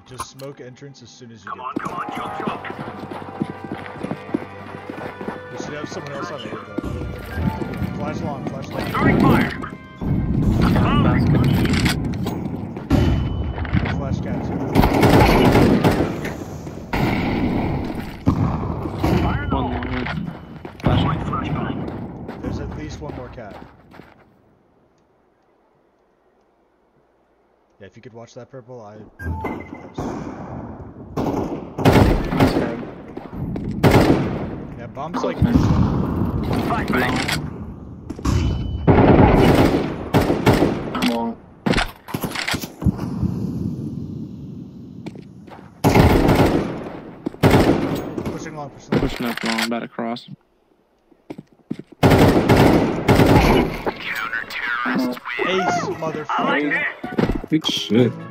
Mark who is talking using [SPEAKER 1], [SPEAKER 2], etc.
[SPEAKER 1] Just smoke entrance as soon as you
[SPEAKER 2] Come
[SPEAKER 1] get
[SPEAKER 2] on, jump.
[SPEAKER 1] We should have someone else on A though. Flash long.
[SPEAKER 2] Throwing fire.
[SPEAKER 1] Flash cats.
[SPEAKER 2] Fire in the hole.
[SPEAKER 3] Flashbang.
[SPEAKER 1] There's at least one more cat. Yeah, if you could watch that purple, I would do this. Yeah, bomb's like
[SPEAKER 2] Flashbang.
[SPEAKER 3] Come on.
[SPEAKER 1] pushing long.
[SPEAKER 4] Pushing up long, about to cross.
[SPEAKER 2] Counter-terrorist win.
[SPEAKER 1] Ace,
[SPEAKER 2] I like
[SPEAKER 1] motherfucker.
[SPEAKER 2] this.
[SPEAKER 4] Good shit.